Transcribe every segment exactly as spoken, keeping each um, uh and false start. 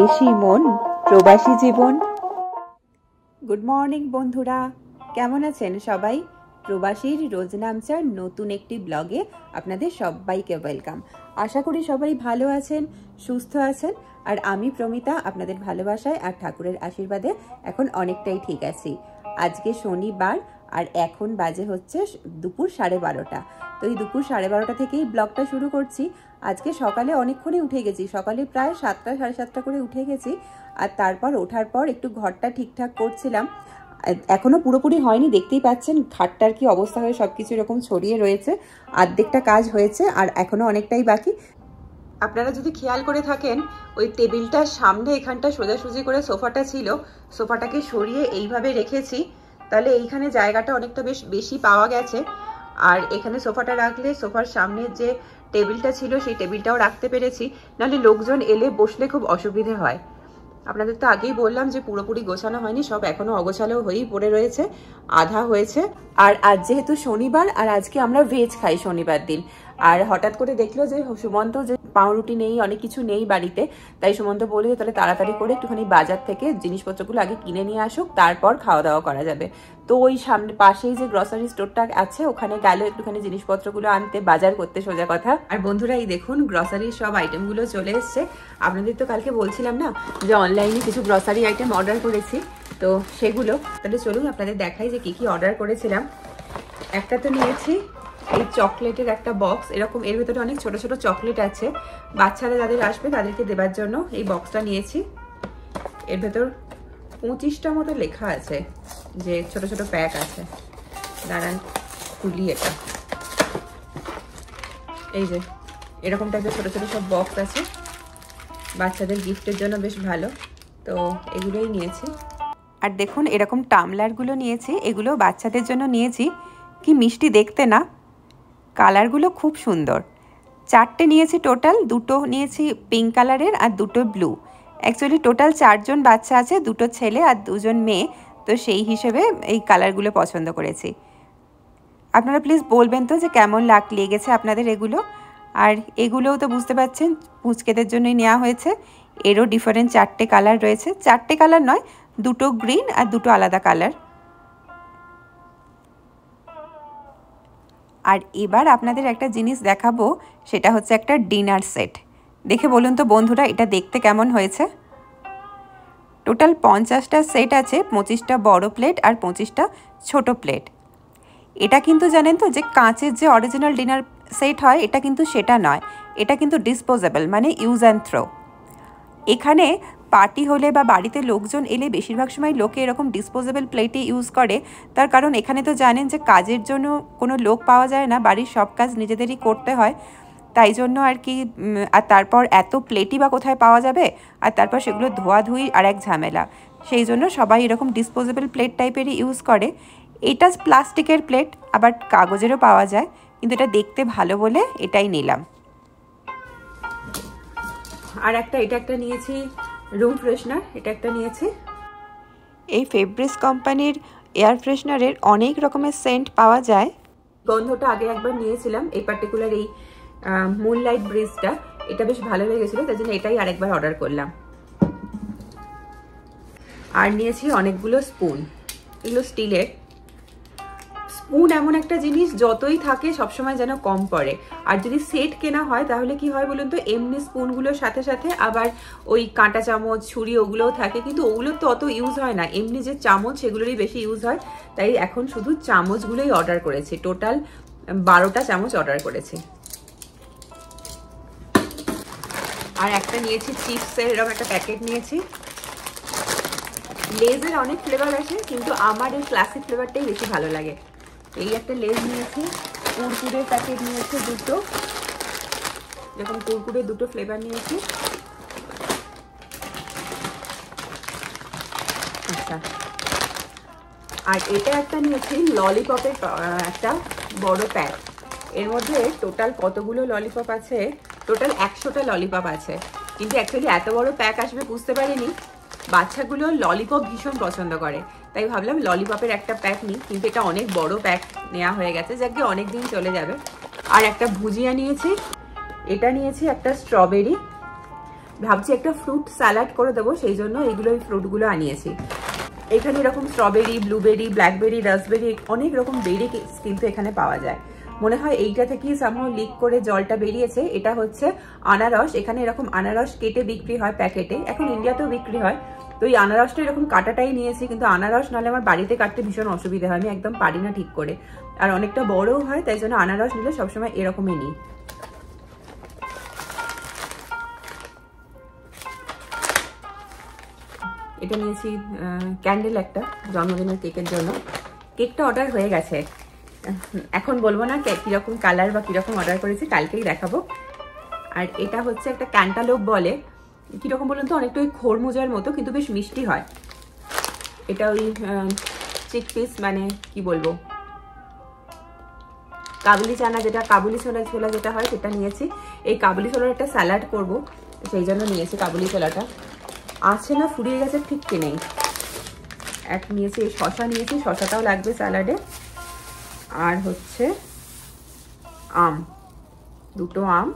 বিদেশি মন প্রবাসী জীবন। গুড মর্নিং বন্ধুরা, কেমন আছেন সবাই? প্রবাসীর রোজনামচার নতুন একটি ব্লগে আপনাদের সবাইকে ওয়েলকাম। আশা করি সবাই ভালো আছেন, সুস্থ আছেন। আর আমি প্রমিতা আপনাদের ভালোবাসায় আর ঠাকুরের আশীর্বাদে এখন অনেকটাই ঠিক আছি। আজকে শনিবার আর এখন বাজে হচ্ছে দুপুর সাড়ে বারোটা। তো এই দুপুর সাড়ে বারোটা থেকেই ব্লগটা শুরু করছি। আজকে সকালে অনেকক্ষণই উঠে গেছি, সকালে প্রায় সাতটা সাড়ে সাতটা করে উঠে গেছি। আর তারপর ওঠার পর একটু ঘরটা ঠিকঠাক করছিলাম। এখনো পুরোপুরি হয়নি, দেখতেই পাচ্ছেন খাটটার কি অবস্থা হয়ে সবকিছু এরকম ছড়িয়ে রয়েছে। অর্ধেকটা কাজ হয়েছে আর এখনো অনেকটাই বাকি। আপনারা যদি খেয়াল করে থাকেন, ওই টেবিলটার সামনে এখানটা সোজাসুজি করে সোফাটা ছিল, সোফাটাকে সরিয়ে এইভাবে রেখেছি, তাহলে এইখানে জায়গাটা অনেকটা বেশ বেশি পাওয়া গেছে। আর এখানে সোফাটা রাখলে সোফার সামনে যে টেবিলটা ছিল সেই টেবিলটাও রাখতে পেরেছি, নাহলে লোকজন এলে বসলে খুব অসুবিধে হয়। আপনাদের তো আগেই বললাম যে পুরোপুরি গোছানো হয়নি, সব এখনো অগোছালো হয়েই পড়ে রয়েছে, আধা হয়েছে। আর আজ যেহেতু শনিবার, আর আজকে আমরা ভেজ খাই শনিবার দিন। আর হঠাৎ করে দেখলো যে সুমন্ত যে পাউরুটি নেই, অনেক কিছু নেই বাড়িতে, তাই সুমন্ত বলে যে তাহলে তাড়াতাড়ি করে একটুখানি বাজার থেকে জিনিসপত্রগুলো আগে কিনে নিয়ে আসুক, তারপর খাওয়া দাওয়া করা যাবে। তো ওই সামনে পাশেই যে গ্রসারি স্টোরটা আছে ওখানে গেল একটুখানি জিনিসপত্রগুলো আনতে, বাজার করতে সোজা কথা। আর বন্ধুরা এই দেখুন গ্রসারির সব আইটেমগুলো চলে এসছে। আপনাদের তো কালকে বলছিলাম না যে অনলাইনে কিছু গ্রসারি আইটেম অর্ডার করেছি, তো সেগুলো তাহলে চলুন আপনাদের দেখাই যে কি কি অর্ডার করেছিলাম। একটা তো নিয়েছি এই চকলেটের একটা বক্স, এরকম এর ভেতরে অনেক ছোট ছোট চকলেট আছে, বাচ্চারা যাদের আসবে তাদেরকে দেবার জন্য এই বক্সটা নিয়েছি। এর ভেতর পঁচিশটা মতো লেখা আছে, যে ছোট ছোট প্যাক আছে। দাঁড়ান খুলি এটা। এই যে এরকম টাইপের ছোট ছোট সব বক্স আছে, বাচ্চাদের গিফটের জন্য বেশ ভালো। তো এগুলোই নিয়েছি। আর দেখুন এরকম টামলারগুলো নিয়েছি, এগুলো বাচ্চাদের জন্য নিয়েছি। কি মিষ্টি দেখতে না, কালারগুলো খুব সুন্দর। চারটে নিয়েছি টোটাল, দুটো নিয়েছি পিঙ্ক কালারের আর দুটো ব্লু। অ্যাকচুয়ালি টোটাল চারজন বাচ্চা আছে, দুটো ছেলে আর দুজন মেয়ে, তো সেই হিসেবে এই কালারগুলো পছন্দ করেছি। আপনারা প্লিজ বলবেন তো যে কেমন লাগ লেগেছে আপনাদের এগুলো। আর এগুলোও তো বুঝতে পারছেন পুচকেদের জন্যই নেওয়া হয়েছে। এরও ডিফারেন্ট চারটে কালার রয়েছে, চারটে কালার নয়, দুটো গ্রিন আর দুটো আলাদা কালার। আর এবার আপনাদের একটা জিনিস দেখাবো, সেটা হচ্ছে একটা ডিনার সেট। দেখে বলুন তো বন্ধুরা এটা দেখতে কেমন হয়েছে। টোটাল পঞ্চাশটা সেট আছে, পঁচিশটা বড় প্লেট আর পঁচিশটা ছোট প্লেট। এটা কিন্তু জানেন তো যে কাঁচের যে অরিজিনাল ডিনার সেট হয় এটা কিন্তু সেটা নয়, এটা কিন্তু ডিসপোজেবল, মানে ইউজ অ্যান্ড থ্রো। এখানে পার্টি হলে বা বাড়িতে লোকজন এলে বেশিরভাগ সময় লোকে এরকম ডিসপোজেবল প্লেটই ইউজ করে। তার কারণ এখানে তো জানেন যে কাজের জন্য কোনো লোক পাওয়া যায় না, বাড়ির সব কাজ নিজেদেরই করতে হয়, তাই জন্য আর কি। আর তারপর এত প্লেটই বা কোথায় পাওয়া যাবে, আর তারপর সেগুলো ধোয়াধুয়ি আর এক ঝামেলা। সেই জন্য সবাই এরকম ডিসপোজেবল প্লেট টাইপেরই ইউজ করে। এটা প্লাস্টিকের প্লেট, আবার কাগজেরও পাওয়া যায়, কিন্তু এটা দেখতে ভালো বলে এটাই নিলাম। আর একটা এটা একটা নিয়েছি রুম ফ্রেশনার, এটা একটা নিয়েছি। এই ফেব্রিস কোম্পানির এয়ার ফ্রেশনারের অনেক রকমের সেন্ট পাওয়া যায়। গন্ধটা আগে একবার নিয়েছিলাম, এই পার্টিকুলার এই মুনলাইট ব্রিজটা, এটা বেশ ভালো লেগেছিল, তাই জন্য এটাই আরেকবার অর্ডার করলাম। আর নিয়েছি অনেকগুলো স্পুন, এগুলো স্টিলের। স্পুন এমন একটা জিনিস যতই থাকে সবসময় যেন কম পড়ে। আর যদি সেট কেনা হয় তাহলে কি হয় বলুন তো, এমনি স্পুনগুলোর সাথে সাথে আবার ওই কাঁটা চামচ, ছুরি ওগুলোও থাকে, কিন্তু ওগুলোর তো অত ইউজ হয় না। এমনি যে চামচ সেগুলোরই বেশি ইউজ হয়, তাই এখন শুধু চামচগুলোই অর্ডার করেছি। টোটাল বারোটা চামচ অর্ডার করেছি। আর একটা নিয়েছি চিপসের, এরকম একটা প্যাকেট নিয়েছি। লেজের অনেক ফ্লেভার আছে, কিন্তু আমার এই ক্লাসিক ফ্লেভারটাই বেশি ভালো লাগে। এই একটা লেজ নিয়েছি, কুরকুরের প্যাকেট নিয়েছি দুটো, যখন কুরকুরের দুটো ফ্লেভার নিয়েছি। আচ্ছা, আর এটা একটা নিয়েছি ললিপপের একটা বড় প্যাক। এর মধ্যে টোটাল কতগুলো ললিপপ আছে, টোটাল একশোটা ললিপপ আছে, কিন্তু অ্যাকচুয়ালি এত বড় প্যাক আসবে বুঝতে পারিনি। বাচ্চাগুলো ললিপপ ভীষণ পছন্দ করে, তাই ভাবলাম ললিপপের একটা প্যাক নিই, কিন্তু এটা অনেক বড় প্যাক নেওয়া হয়ে গেছে, যাকে অনেক দিন চলে যাবে। আর একটা ভুজিয়া নিয়েছি, এটা নিয়েছি একটা স্ট্রবেরি, ভাবছি একটা ফ্রুট স্যালাড করে দেবো, সেই জন্য এইগুলো এই ফ্রুটগুলো আনিয়েছি। এখানে এরকম স্ট্রবেরি, ব্লুবেরি, ব্ল্যাকবেরি, রাসবেরি অনেক রকম বেরি কিন্তু এখানে পাওয়া যায়। মনে হয় এইটা থেকেই সামহাও লিক করে জলটা বেরিয়েছে। এটা হচ্ছে আনারস, এখানে এরকম আনারস কেটে বিক্রি হয় প্যাকেটে, এখন ইন্ডিয়াতেও বিক্রি হয়। তো এই আনারসটা এরকম কাটাটাই নিয়েছি, কিন্তু আনারস নাহলে আমার বাড়িতে কাটতে ভীষণ অসুবিধা হয়, আমি একদম পারি না ঠিক করে, আর অনেকটা বড়ও হয়, তাই জন্য আনারস নিলে সবসময় এরকমই নিই। এটা নিয়েছি ক্যান্ডেল একটা জন্মদিনের কেকের জন্য। কেকটা অর্ডার হয়ে গেছে, এখন বলবো না কিরকম কালার বা কিরকম অর্ডার করেছি, কালকেই দেখাবো। আর এটা হচ্ছে একটা ক্যান্টালোপ বলে, কিরকম বলুন তো, অনেকটা ওই খরমুজার মতো, কিন্তু বেশ মিষ্টি হয়। এটা ওই চিকপিস, মানে কি বলবো, কাবুলি চানা, যেটা কাবুলি ছোলা ছোলা যেটা হয় সেটা নিয়েছি। এই কাবুলি ছোলার একটা স্যালাড করব, সেই জন্য নিয়েছি কাবুলি ছোলাটা। আছে না ফুরিয়ে গেছে ঠিক কি নেই। এক নিয়েছি, এই শশা নিয়েছি, শশাটাও লাগবে স্যালাডে। আর হচ্ছে আম, দুটো আম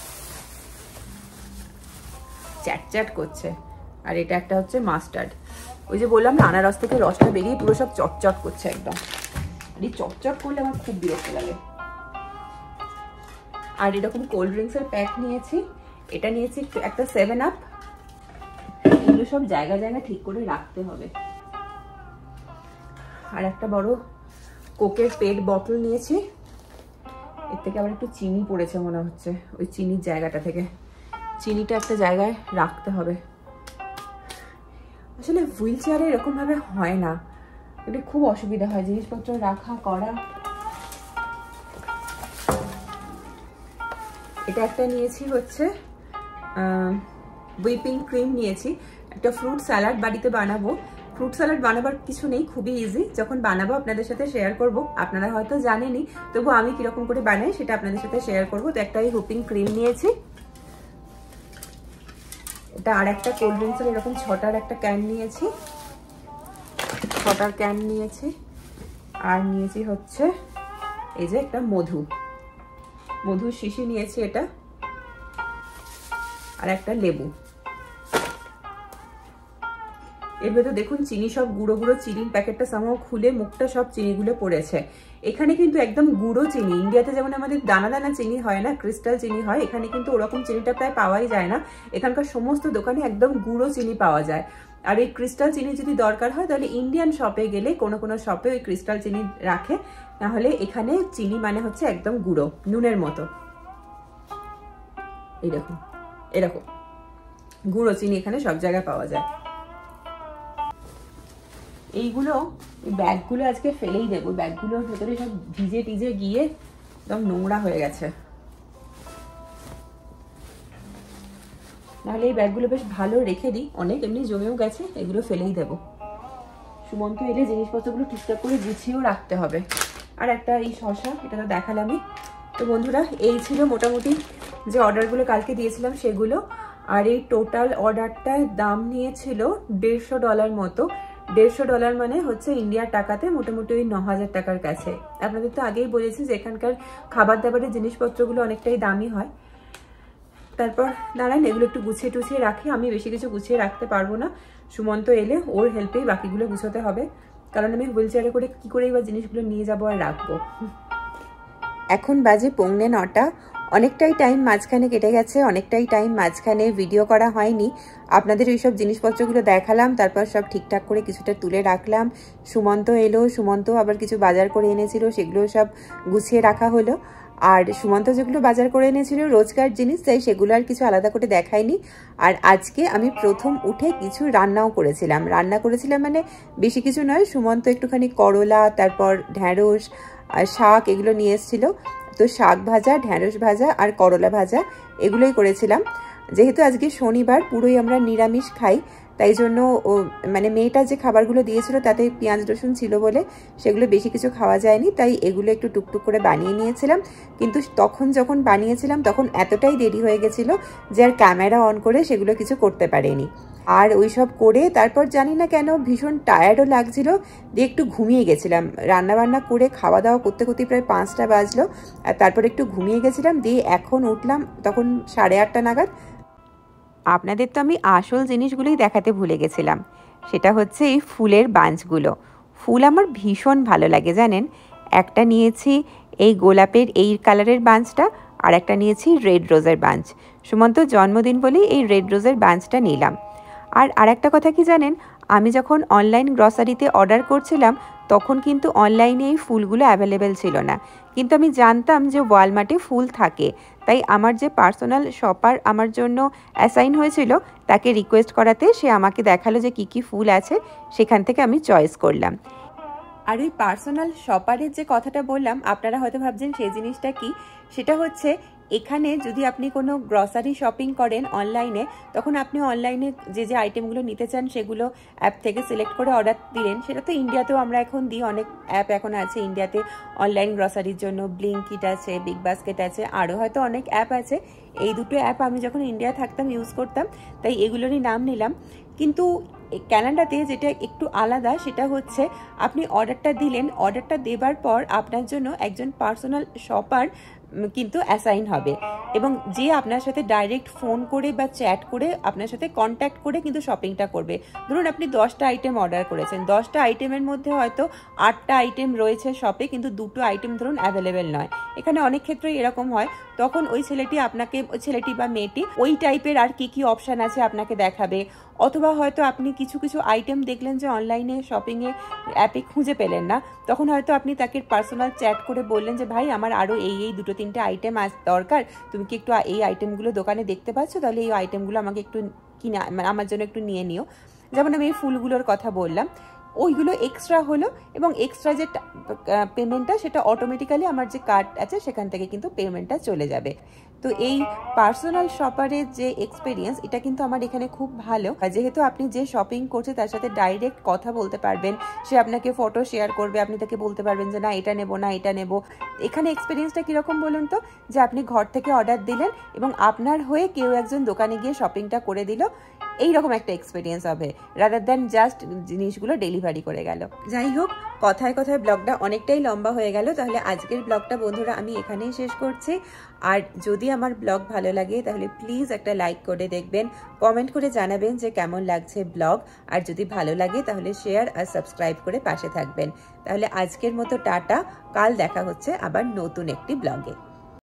চ্যাট চ্যাট করছে। আর এটা একটা হচ্ছে মাস্টার্ড, ওই যে বললাম না আনারস থেকে রসটা বেরিয়ে পুরো সব চটচট করছে একদম, আর এই চটচট করলে আমার খুব বিরক্ত লাগে। আর এরকম কোল্ড ড্রিঙ্কসের প্যাক নিয়েছি, এটা নিয়েছি একটা সেভেন আপ, এগুলো সব জায়গা জায়গা ঠিক করে রাখতে হবে। আর একটা বড় কোকের পেট বটল নিয়েছি, এর থেকে আবার একটু চিনি পড়েছে মনে হচ্ছে, ওই চিনির জায়গাটা থেকে চিনিটা একটা জায়গায় রাখতে হবে। আসলে হুইল চেয়ারে এরকম ভাবে হয় না, এটা খুব অসুবিধা হয় জিনিসপত্র রাখা করা। এটা একটা নিয়েছি হচ্ছে হুইপিং ক্রিম নিয়েছি, একটা ফ্রুট স্যালাড বাড়িতে বানাবো। ফ্রুট স্যালাড বানাবার কিছু নেই, খুবই ইজি, যখন বানাবো আপনাদের সাথে শেয়ার করব। আপনারা হয়তো জানেনই, তবু আমি কিরকম করে বানাই সেটা আপনাদের সাথে শেয়ার করবো। তো একটা এই হুইপিং ক্রিম নিয়েছি, এটা আর একটা কোল্ড ড্রিঙ্কসের এরকম ছটার একটা ক্যান নিয়েছি, ছটার ক্যান নিয়েছি। আর নিয়েছি হচ্ছে এই যে একটা মধু, মধুর শিশি নিয়েছি এটা, আর একটা লেবু। এর ভেতর দেখুন চিনি, সব গুঁড়ো গুঁড়ো চিনির প্যাকেটটা সামহাও খুলে মুখটা সব চিনিগুলো পড়েছে। এখানে কিন্তু একদম গুঁড়ো চিনি, ইন্ডিয়াতে যেমন আমাদের দানা দানা চিনি হয় না, ক্রিস্টাল চিনি হয়, এখানে কিন্তু ওরকম চিনিটা প্রায় পাওয়াই যায় না। এখানকার সমস্ত দোকানে একদম গুঁড়ো চিনি পাওয়া যায়। আর এই ক্রিস্টাল চিনি যদি দরকার হয় তাহলে ইন্ডিয়ান শপে গেলে কোনো কোনো শপে ওই ক্রিস্টাল চিনি রাখে, নাহলে এখানে চিনি মানে হচ্ছে একদম গুঁড়ো, নুনের মতো। এই দেখুন এরকম গুঁড়ো চিনি এখানে সব জায়গায় পাওয়া যায়। এইগুলো ব্যাগগুলো আজকে ফেলেই দেবো, ব্যাগগুলোর ভেতরে সব ভিজে টিজে গিয়ে একদম নোংরা হয়ে গেছে। নাহলে এই ব্যাগগুলো বেশ ভালো রেখে দিই, অনেক এমনি জমেও গেছে, এগুলো ফেলেই দেবো। সুমন্ত এলে জিনিসপত্রগুলো ঠিকঠাক করে গুছিয়েও রাখতে হবে। আর একটা এই শশা, এটা তো দেখালামই। তো বন্ধুরা এই ছিল মোটামুটি যে অর্ডারগুলো কালকে দিয়েছিলাম সেগুলো। আর এই টোটাল অর্ডারটার দাম নিয়েছিল দেড়শো ডলার মতো। দেড়শো ডলার মানে হচ্ছে ইন্ডিয়ার টাকাতে মোটামুটি ওই ন হাজার টাকার কাছে। আপনাদের তো আগেই বলেছি যে এখানকার খাবার দাবারের জিনিসপত্রগুলো অনেকটাই দামি হয়। তারপর দাঁড়ান এগুলো একটু গুছিয়ে টুছিয়ে রাখি, আমি বেশি কিছু গুছিয়ে রাখতে পারবো না, সুমন্ত এলে ওর হেল্পেই বাকিগুলো গুছোতে হবে, কারণ আমি হুইল চেয়ারে করে কি করেই বা জিনিসগুলো নিয়ে যাবো আর রাখবো। এখন বাজে পৌনে নটা, অনেকটাই টাইম মাঝখানে কেটে গেছে, অনেকটাই টাইম মাঝখানে ভিডিও করা হয়নি। আপনাদের ওইসব জিনিসপত্রগুলো দেখালাম, তারপর সব ঠিকঠাক করে কিছুটা তুলে রাখলাম। সুমন্ত এলো, সুমন্ত আবার কিছু বাজার করে এনেছিল, সেগুলো সব গুছিয়ে রাখা হলো। আর সুমন্ত যেগুলো বাজার করে এনেছিল রোজকার জিনিস, তাই সেগুলো আর কিছু আলাদা করে দেখাইনি। আর আজকে আমি প্রথম উঠে কিছু রান্নাও করেছিলাম, রান্না করেছিলাম মানে বেশি কিছু নয়, সুমন্ত একটুখানি করলা, তারপর ঢ্যাঁড়স আর শাক এগুলো নিয়ে এসেছিলো। তো শাক ভাজা, ঢ্যাঁড়স ভাজা আর করলা ভাজা এগুলোই করেছিলাম। যেহেতু আজকে শনিবার পুরোই আমরা নিরামিষ খাই, তাই জন্য ও মানে মেয়েটা যে খাবারগুলো দিয়েছিল তাতে পেঁয়াজ রসুন ছিল বলে সেগুলো বেশি কিছু খাওয়া যায়নি, তাই এগুলো একটু টুকটুক করে বানিয়ে নিয়েছিলাম। কিন্তু তখন যখন বানিয়েছিলাম তখন এতটাই দেরি হয়ে গেছিলো যে আর ক্যামেরা অন করে সেগুলো কিছু করতে পারিনি। আর ওই সব করে তারপর জানি না কেন ভীষণ টায়ার্ডও লাগছিল, দিয়ে একটু ঘুমিয়ে গেছিলাম। রান্নাবান্না করে খাওয়া দাওয়া করতে করতে প্রায় পাঁচটা বাজলো, আর তারপর একটু ঘুমিয়ে গেছিলাম। দিয়ে এখন উঠলাম তখন সাড়ে আটটা নাগাদ। আপনাদের তো আমি আসল জিনিসগুলোই দেখাতে ভুলে গেছিলাম, সেটা হচ্ছে এই ফুলের বাঞ্চগুলো। ফুল আমার ভীষণ ভালো লাগে জানেন। একটা নিয়েছি এই গোলাপের এই কালারের বাঞ্চটা, আর একটা নিয়েছি রেড রোজের বাঞ্চ। সুমন্ত জন্মদিন বলেই এই রেড রোজের বাঞ্চটা নিলাম। আর আরেকটা কথা কি জানেন, আমি যখন অনলাইন গ্রসারিতে অর্ডার করছিলাম তখন কিন্তু অনলাইনে এই ফুলগুলো অ্যাভেলেবেল ছিল না, কিন্তু আমি জানতাম যে ওয়ালমার্টে ফুল থাকে, তাই আমার যে পার্সোনাল শপার আমার জন্য অ্যাসাইন হয়েছিল তাকে রিকোয়েস্ট করাতে সে আমাকে দেখালো যে কী কী ফুল আছে, সেখান থেকে আমি চয়েস করলাম। আর ওই পার্সোনাল শপারের যে কথাটা বললাম, আপনারা হয়তো ভাবছেন সেই জিনিসটা কি, সেটা হচ্ছে এখানে যদি আপনি কোনো গ্রসারি শপিং করেন অনলাইনে, তখন আপনি অনলাইনে যে যে আইটেমগুলো নিতে চান সেগুলো অ্যাপ থেকে সিলেক্ট করে অর্ডার দিলেন। সেটা তো ইন্ডিয়াতেও আমরা এখন দিই, অনেক অ্যাপ এখন আছে ইন্ডিয়াতে অনলাইন গ্রসারির জন্য। ব্লিঙ্কিট আছে, বিগ বাস্কেট আছে, আরও হয়তো অনেক অ্যাপ আছে। এই দুটো অ্যাপ আমি যখন ইন্ডিয়া থাকতাম ইউজ করতাম, তাই এগুলোরই নাম নিলাম। কিন্তু ক্যানাডাতে যেটা একটু আলাদা সেটা হচ্ছে আপনি অর্ডারটা দিলেন, অর্ডারটা দেবার পর আপনার জন্য একজন পার্সোনাল শপার কিন্তু অ্যাসাইন হবে, এবং যে আপনার সাথে ডাইরেক্ট ফোন করে বা চ্যাট করে আপনার সাথে কন্ট্যাক্ট করে কিন্তু শপিংটা করবে। ধরুন আপনি দশটা আইটেম অর্ডার করেছেন, দশটা আইটেমের মধ্যে হয়তো আটটা আইটেম রয়েছে শপে, কিন্তু দুটো আইটেম ধরুন অ্যাভেলেবেল নয়। এখানে অনেক ক্ষেত্রেই এরকম হয়। তখন ওই ছেলেটি আপনাকে, ওই ছেলেটি বা মেয়েটি ওই টাইপের আর কি কি অপশান আছে আপনাকে দেখাবে। অথবা হয়তো আপনি কিছু কিছু আইটেম দেখলেন যে অনলাইনে শপিংয়ে অ্যাপে খুঁজে পেলেন না, তখন হয়তো আপনি তাকে পার্সোনাল চ্যাট করে বললেন যে ভাই আমার আরও এই এই দুটো তিনটে আইটেম আজ দরকার, তুমি কি একটু এই আইটেমগুলো দোকানে দেখতে পাচ্ছ, তাহলে এই আইটেমগুলো আমাকে একটু কিনে আমার জন্য একটু নিয়ে নিও। যেমন আমি এই ফুলগুলোর কথা বললাম, ওইগুলো এক্সট্রা হলো, এবং এক্সট্রা যে পেমেন্টটা সেটা অটোমেটিক্যালি আমার যে কার্ড আছে সেখান থেকে কিন্তু পেমেন্টটা চলে যাবে। তো এই পার্সোনাল শপারের যে এক্সপিরিয়েন্স, এটা কিন্তু আমার এখানে খুব ভালো, যেহেতু আপনি যে শপিং করছে তার সাথে ডাইরেক্ট কথা বলতে পারবেন, সে আপনাকে ফটো শেয়ার করবে, আপনি তাকে বলতে পারবেন যে না এটা নেবো না এটা নেবো। এখানে এক্সপিরিয়েন্সটা কীরকম বলুন তো, যে আপনি ঘর থেকে অর্ডার দিলেন এবং আপনার হয়ে কেউ একজন দোকানে গিয়ে শপিংটা করে দিল, এইরকম একটা এক্সপিরিয়েন্স হবে, রাদার দ্যান জাস্ট জিনিসগুলো ডেলিভারি করে গেল। যাই হোক, কথায় কথায় ব্লগটা অনেকটাই লম্বা হয়ে গেল, তাহলে আজকের ব্লগটা বন্ধুরা আমি এখানেই শেষ করছি। আর যদি আমার ব্লগ ভালো লাগে তাহলে প্লিজ একটা লাইক করে দেখবেন, কমেন্ট করে জানাবেন যে কেমন লাগছে ব্লগ, আর যদি ভালো লাগে তাহলে শেয়ার আর সাবস্ক্রাইব করে পাশে থাকবেন। তাহলে আজকের মতো টাটা, কাল দেখা হচ্ছে আবার নতুন একটি ব্লগে।